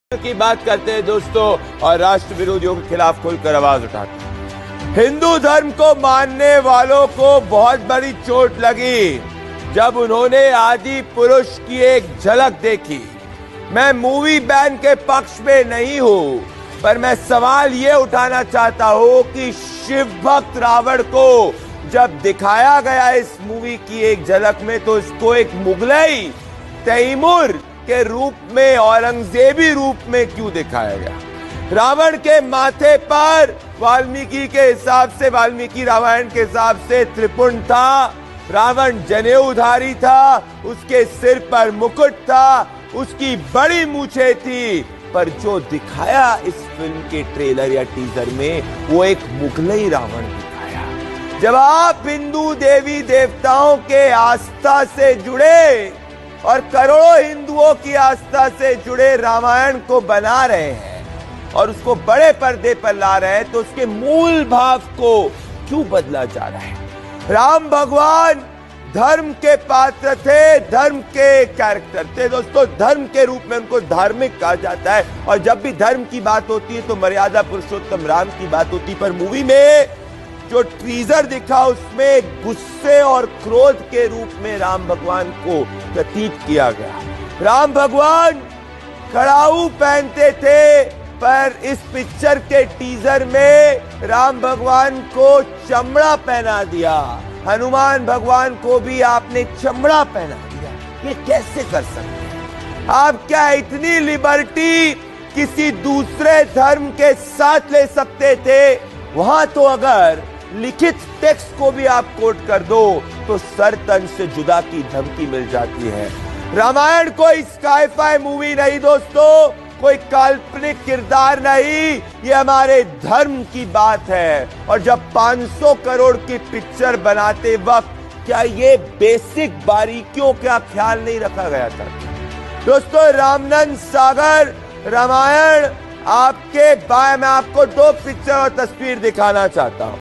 की बात करते हैं दोस्तों और राष्ट्र विरोधियों के खिलाफ खुलकर आवाज उठाते हैं। हिंदू धर्म को मानने वालों को बहुत बड़ी चोट लगी जब उन्होंने आदि पुरुष की एक झलक देखी। मैं मूवी बैन के पक्ष में नहीं हूं, पर मैं सवाल ये उठाना चाहता हूं कि शिव भक्त रावण को जब दिखाया गया इस मूवी की एक झलक में, तो इसको एक मुगलई तैमूर के रूप में, औरंगजेबी रूप में क्यों दिखाया गया? रावण के माथे पर वाल्मीकि के हिसाब से, वाल्मीकि रामायण के हिसाब से त्रिपुंड था। रावण जनेऊधारी था, उसके सिर पर मुकुट था, उसकी बड़ी मूछें थी, पर जो दिखाया इस फिल्म के ट्रेलर या टीजर में, वो एक मुगलई रावण दिखाया। जब आप हिंदू देवी देवताओं के आस्था से जुड़े और करोड़ों हिंदुओं की आस्था से जुड़े रामायण को बना रहे हैं और उसको बड़े पर्दे पर ला रहे हैं, तो उसके मूल भाव को क्यों बदला जा रहा है? राम भगवान धर्म के पात्र थे, धर्म के कैरेक्टर थे दोस्तों। धर्म के रूप में उनको धार्मिक कहा जाता है, और जब भी धर्म की बात होती है तो मर्यादा पुरुषोत्तम राम की बात होती है। पर मूवी में जो टीजर दिखा, उसमें गुस्से और क्रोध के रूप में राम भगवान को प्रतीत किया गया। राम भगवान कड़ाऊ पहनते थे, पर इस पिक्चर के टीजर में राम भगवान को चमड़ा पहना दिया। हनुमान भगवान को भी आपने चमड़ा पहना दिया। ये कैसे कर सकते हैं आप? क्या इतनी लिबर्टी किसी दूसरे धर्म के साथ ले सकते थे? वहां तो अगर लिखित टेक्स्ट को भी आप कोट कर दो तो सर तन से जुदा की धमकी मिल जाती है। रामायण कोई स्काई-फाई मूवी नहीं दोस्तों, कोई काल्पनिक किरदार नहीं, ये हमारे धर्म की बात है। और जब 500 करोड़ की पिक्चर बनाते वक्त क्या ये बेसिक बारीकियों का ख्याल नहीं रखा गया था? दोस्तों, रामानंद सागर रामायण आपके बाय में आपको 2 पिक्चर और तस्वीर दिखाना चाहता हूं।